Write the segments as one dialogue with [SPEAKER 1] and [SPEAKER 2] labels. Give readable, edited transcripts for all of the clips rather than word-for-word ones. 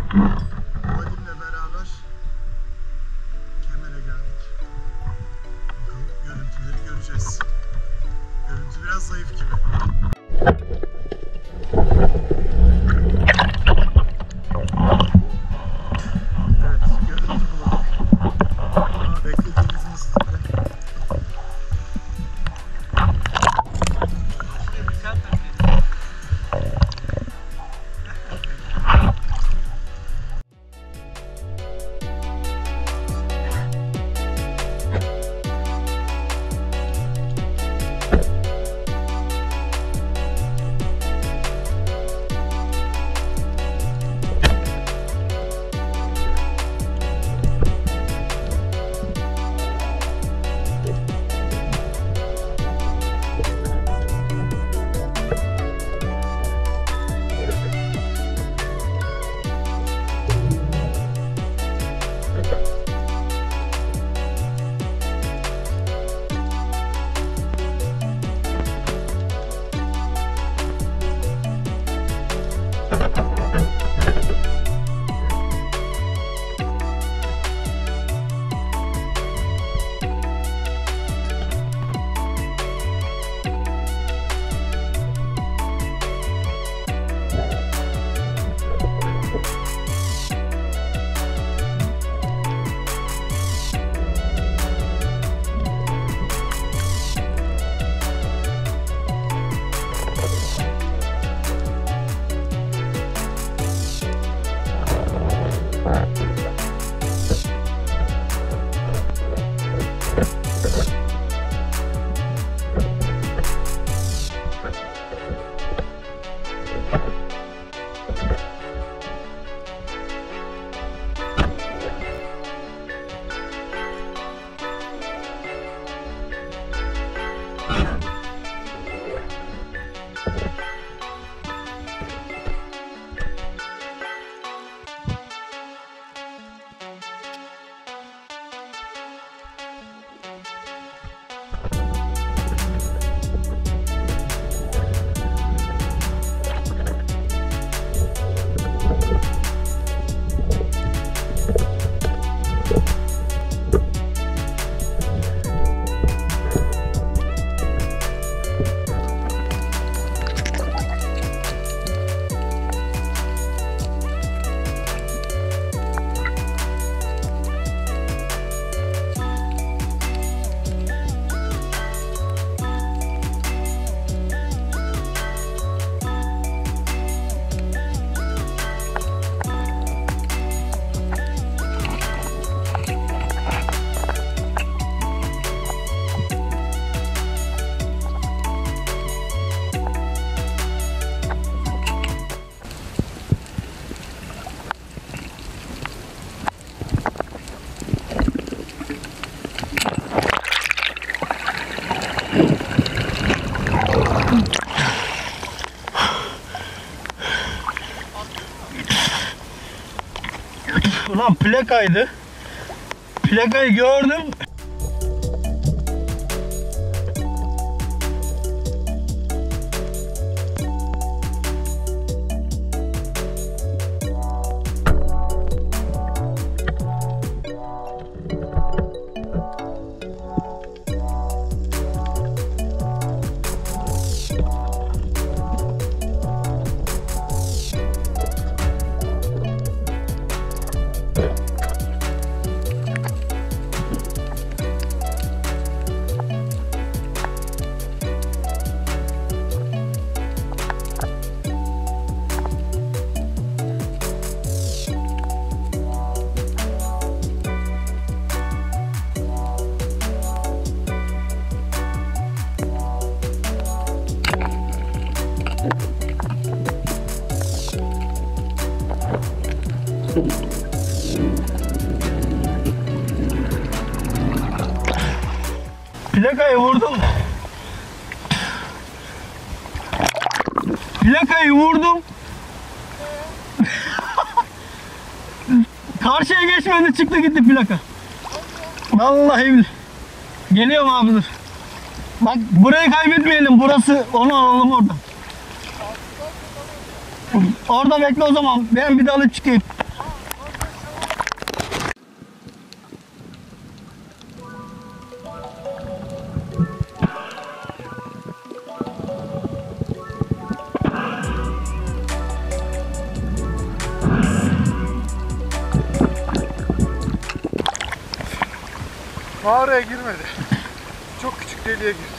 [SPEAKER 1] Vadimle beraber Kemer'e geldik. Bakalım görüntüleri göreceğiz. Görüntü biraz zayıf gibi. Evet, görüntü bulalım. Ama beklediğimizin üstünde.
[SPEAKER 2] Ulan plakaydı. Plakayı gördüm. Plakayı vurdum. Plakayı vurdum. Karşıya geçmedi, çıktı gitti plaka. Vallahi billahi. Geliyorum abi, dur. Bak burayı kaybetmeyelim, burası, onu alalım oradan. Orada bekle o zaman, ben bir dalı çıkayım.
[SPEAKER 1] Mağaraya girmedi. Çok küçük deliğe girdi.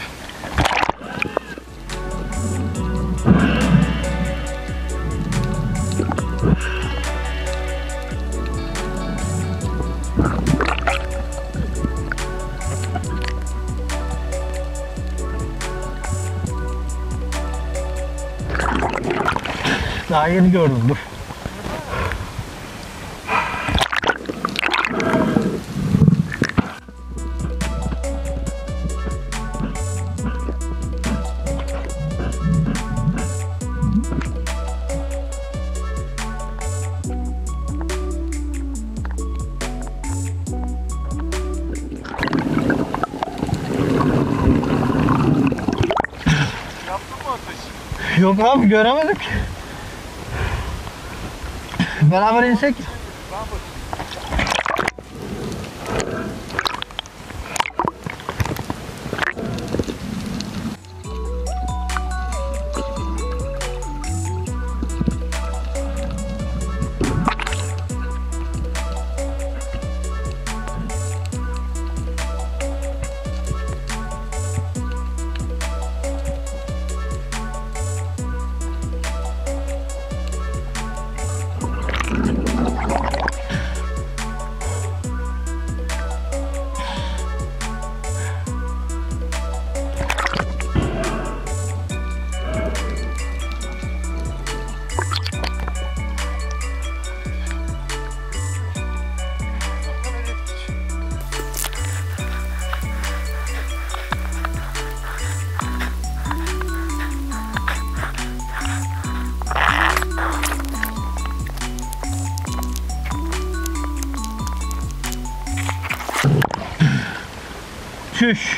[SPEAKER 2] Daha yeni gördüm, dur.
[SPEAKER 1] Yaptın mı ateş?
[SPEAKER 2] Yok abi, göremedik. Beraber insek.
[SPEAKER 1] Ben bakayım.
[SPEAKER 2] Çüş.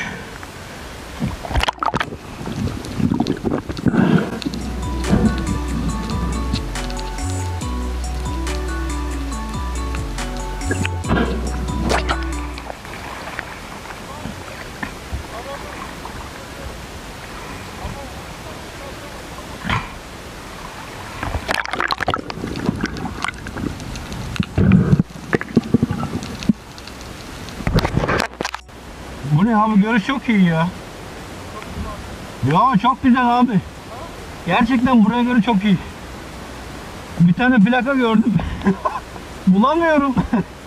[SPEAKER 2] Bu ne abi, görüş çok iyi ya. Ya çok güzel abi. Gerçekten buraya göre çok iyi. Bir tane plaka gördüm. Bulamıyorum.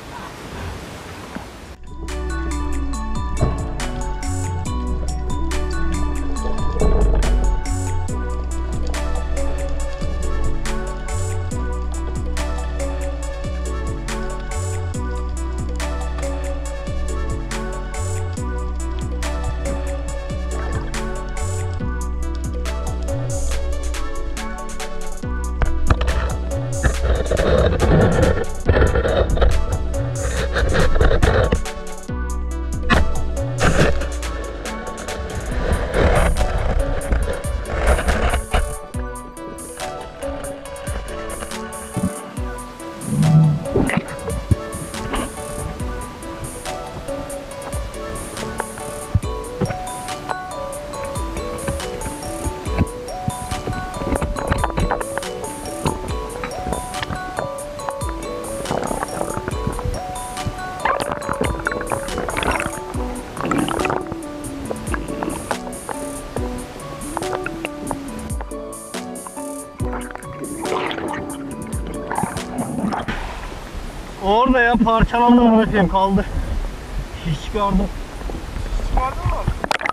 [SPEAKER 2] Orada ya, parçalandı bırakayım, kaldı. Hiç gördüm.
[SPEAKER 1] Çıkardın mı?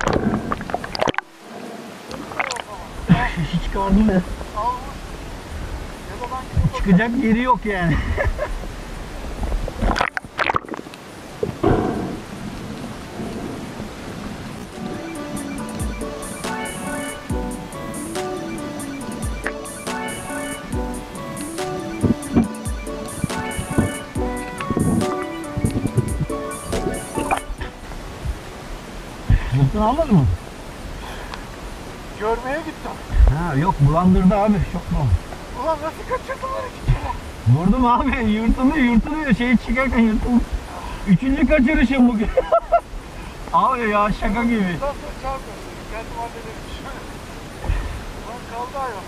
[SPEAKER 2] Hiç gördüm de.
[SPEAKER 1] Al vur. Ya da ben gidip
[SPEAKER 2] Çıkacak yeri yok yani. Zıpkını almadın mı?
[SPEAKER 1] görmeye gittim.
[SPEAKER 2] Ha yok, bulandırdı abi, çok mu?
[SPEAKER 1] Ulan nasıl kaçırdılar iki kere?
[SPEAKER 2] Vurdum abi, yırtılıyor, şey çıkarken yırtılıyor. Üçüncü kaçırışım bugün. Abi ya, şaka gibi.
[SPEAKER 1] Bundan sonra çarpıyorsun. Kendim hallederim. Ulan kaldı ayol.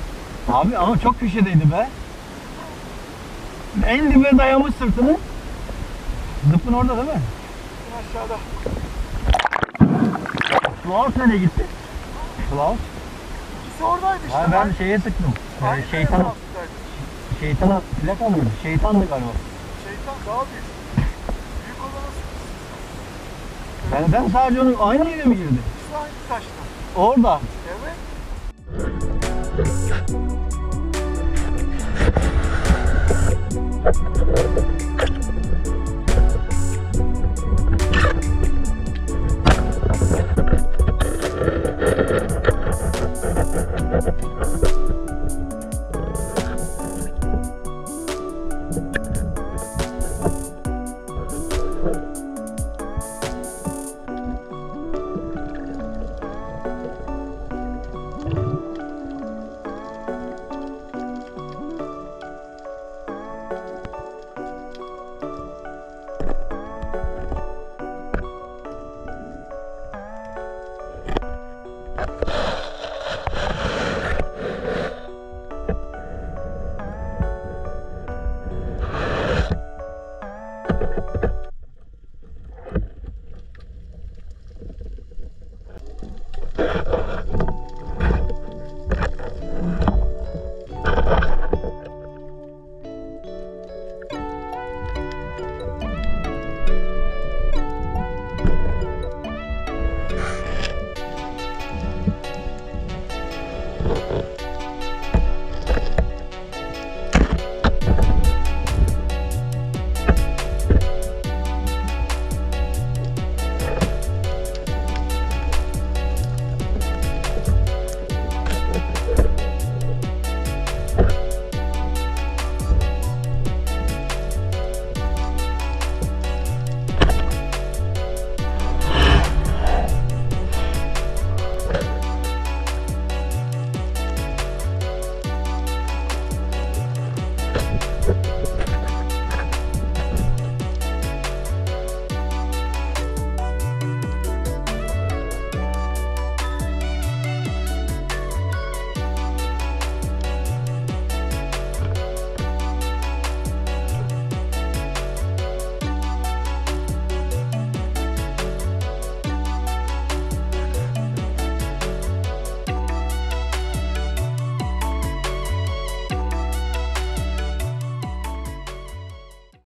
[SPEAKER 2] Abi ama çok köşedeydi be. En dibe dayamış sırtını. Zıpkın orada değil mi?
[SPEAKER 1] Aşağıda.
[SPEAKER 2] Klaus nereye gitti? Klaus?
[SPEAKER 1] İkisi oradaydı işte.
[SPEAKER 2] Ha, ben şeye tıktım.
[SPEAKER 1] Aynı
[SPEAKER 2] Şeytana.
[SPEAKER 1] taraftaydı.
[SPEAKER 2] Şeytana plaka mıydı? Şeytandı galiba.
[SPEAKER 1] Şeytan daha büyük. Büyük olanı
[SPEAKER 2] Ben sadece onun aynı yere mi girdi?
[SPEAKER 1] ikisi aynı taşta.
[SPEAKER 2] Orada.
[SPEAKER 1] Evet.